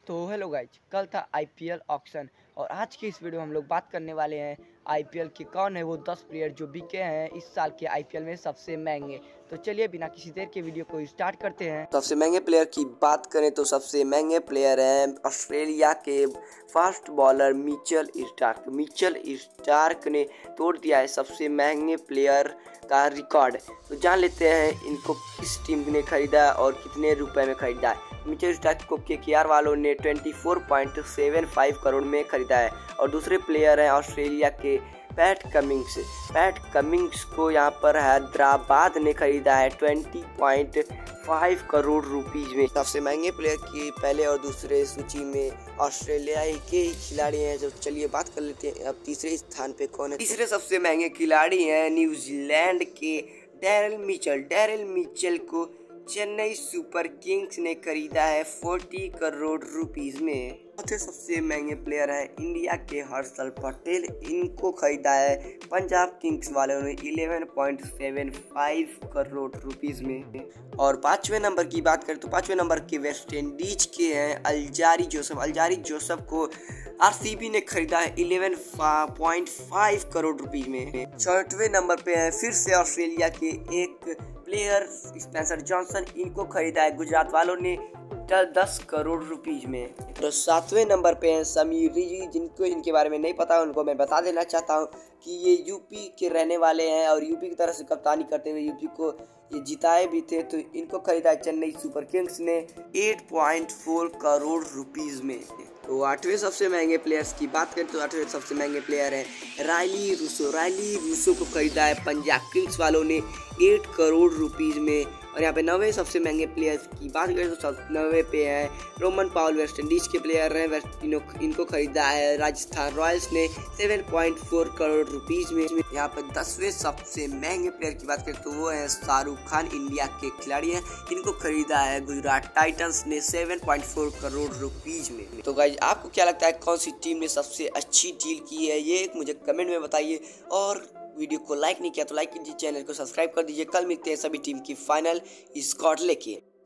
तो hello guys, कल था आईपीएल ऑक्शन और आज की इस वीडियो में हम लोग बात करने वाले हैं आईपीएल के कौन है वो 10 प्लेयर जो बिके हैं इस साल के आईपीएल में सबसे महंगे। तो चलिए बिना किसी देर के वीडियो को स्टार्ट करते हैं। सबसे महंगे प्लेयर की बात करें तो सबसे महंगे प्लेयर हैं ऑस्ट्रेलिया के fast bowler Mitchell Starc. Mitchell Starc ने तोड़ दिया है सबसे महंगे प्लेयर का रिकॉर्ड। तो जान लेते हैं इनको किस टीम ने खरीदा और कितने रुपए में खरीदा है। मिचेल स्टार्क को केकेआर वालों ने 24.75 करोड़ में खरीदा है। और दूसरे प्लेयर हैं ऑस्ट्रेलिया के पैट कमिंग्स। पैट कमिंग्स को यहाँ पर हैदराबाद ने खरीदा है 20.5 करोड़ रुपीज में। सबसे महंगे प्लेयर की पहले और दूसरे सूची में ऑस्ट्रेलिया के ही खिलाड़ी हैं। जो चलिए बात कर लेते हैं अब तीसरे स्थान पे कौन है। तीसरे सबसे महंगे खिलाड़ी हैं न्यूजीलैंड के डैरिल मिचेल। डैरिल मिचेल को चेन्नई सुपर किंग्स ने खरीदा है 40 करोड़ रुपीज में। चौथे सबसे महंगे प्लेयर है इंडिया के हर्षल पटेल। इनको खरीदा है पंजाब किंग्स वालों ने 11.75 करोड़ रुपीज में। और पांचवें नंबर की बात करें तो पांचवें नंबर के वेस्ट इंडीज के हैं अल्जारी जोसेफ। अल्जारी जोसेफ को आरसीबी ने खरीदा है 11.5 करोड़ रुपीज में। छठवें नंबर पे है फिर से ऑस्ट्रेलिया के एक प्लेयर स्पेंसर जॉनसन। इनको खरीदा है गुजरात वालों ने 10 करोड़ रुपीज में। तो सातवें नंबर पे हैं समीर रिजी। जिनको इनके बारे में नहीं पता उनको मैं बता देना चाहता हूँ कि ये यूपी के रहने वाले हैं और यूपी की तरफ से कप्तानी करते हुए यूपी को ये जिताए भी थे। तो इनको खरीदा है चेन्नई सुपर किंग्स ने 8.4 करोड़ रुपीज में। तो आठवें सबसे महंगे प्लेयर्स की बात करें तो आठवें सबसे महंगे प्लेयर हैं रायली रूसो। रायली रूसो को खरीदा है पंजाब किंग्स वालों ने 8 करोड़ रुपीज में। और यहाँ पे नवे सबसे महंगे प्लेयर्स की बात करें तो नवे पे है रोमन पाउल। वेस्ट इंडीज के प्लेयर हैं। इनको खरीदा है राजस्थान रॉयल्स ने 7.4 करोड़ रुपीज में। यहाँ पे 10वें सबसे महंगे प्लेयर की बात करें तो वो है शाहरुख खान। इंडिया के खिलाड़ी हैं। इनको खरीदा है गुजरात टाइटंस ने 7.4 करोड़ रुपीज में। तो गाइज आपको क्या लगता है कौन सी टीम ने सबसे अच्छी डील की है, ये मुझे कमेंट में बताइए। और वीडियो को लाइक नहीं किया तो लाइक कीजिए, चैनल को सब्सक्राइब कर दीजिए। कल मिलते हैं सभी टीम की फाइनल स्क्वाड लेके।